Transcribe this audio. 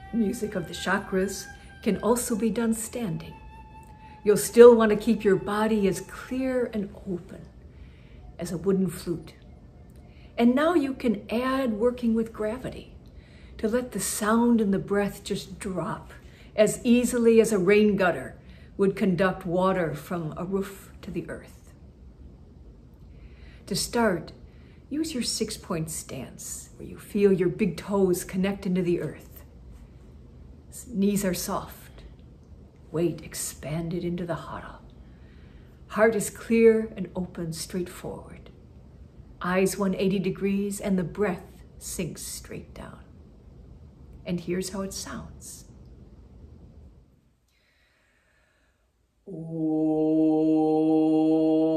Music of the chakras can also be done standing. You'll still want to keep your body as clear and open as a wooden flute. And now you can add working with gravity to let the sound and the breath just drop as easily as a rain gutter would conduct water from a roof to the earth. To start, use your 6-point stance where you feel your big toes connect into the earth. Knees are soft, weight expanded into the hara. Heart is clear and open straight forward. Eyes 180 degrees and the breath sinks straight down. And here's how it sounds. Oh.